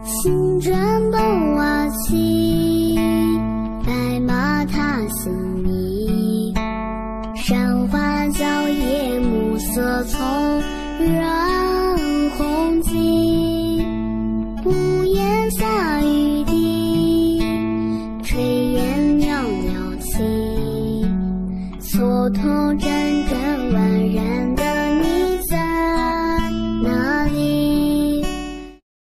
青砖崩瓦起，白马踏新泥。山花蕉叶，暮色葱，染红巾。屋檐下雨滴，炊烟袅袅起。蹉跎辗转，宛然的